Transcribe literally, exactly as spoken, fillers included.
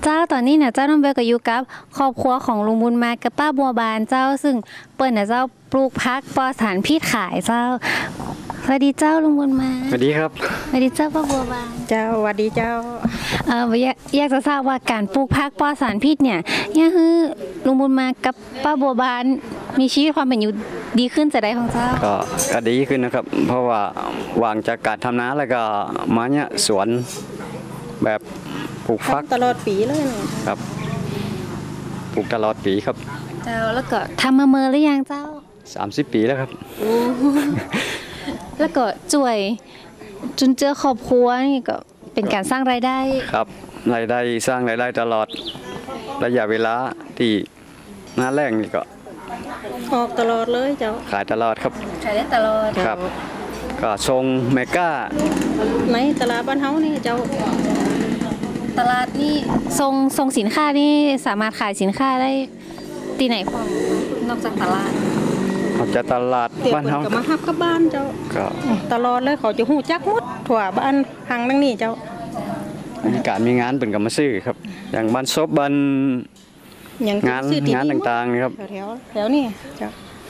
เจ้าตอนนี้เนี่ยเจ้าน้องเบลก็อยู่กับครอบครัวของลุงบุญมากับป้าบัวบานเจ้าซึ่งเปิ้ลเนี่ยเจ้าปลูกพักปลอดสารพิษขายเจ้าสวัสดีเจ้าลุงบุญมาสวัสดีครับสวัสดีเจ้าป้าบัวบานเจ้าสวัสดีเจ้าเอออยากอยากจะทราบว่าการปลูกพักปลอดสารพิษเนี่ยเนี่ยคือลุงบุญมากับป้าบัวบานมีชีวิตความเป็นอยู่ดีขึ้นจะได้ของเจ้าก็ก็ดีขึ้นนะครับเพราะว่าวางจากการทำนาแล้วก็มาเนี่ยสวนแบบปลูกฟักตลอดปีเลยนะครับปลูกตลอดปีครับเจ้าแล้วก็ทำมาเมื่อหรือยังเจ้าสามสิบปีแล้วครับแล้วก็ช่วยจนเจอครอบครัวนี่ก็เป็นการสร้างรายได้ครับรายได้สร้างรายได้ตลอดระยะเวลาที่หน้าแรงนี่ก็ออกตลอดเลยเจ้าขายตลอดครับขายได้ตลอดครับก็ทรงเมก้าในตลาดบ้านเฮานี่เจ้าตลาดนี่ทรงทรงสินค้านี่สามารถขายสินค้าได้ที่ไหนพ่อนอกจากตลาดออกจากตลาดบ้านเฮาก็มาฮับกับบ้านเจ้าก็ตลอดเลยเขาจะฮู้จักหมดทั่วบ้านทางนั่งนี่เจ้ามีการมีงานเป็นก็มาซื้อครับอย่างบ้านซบบ้านงานงานต่างๆครับแถวแถวนี่เจ้า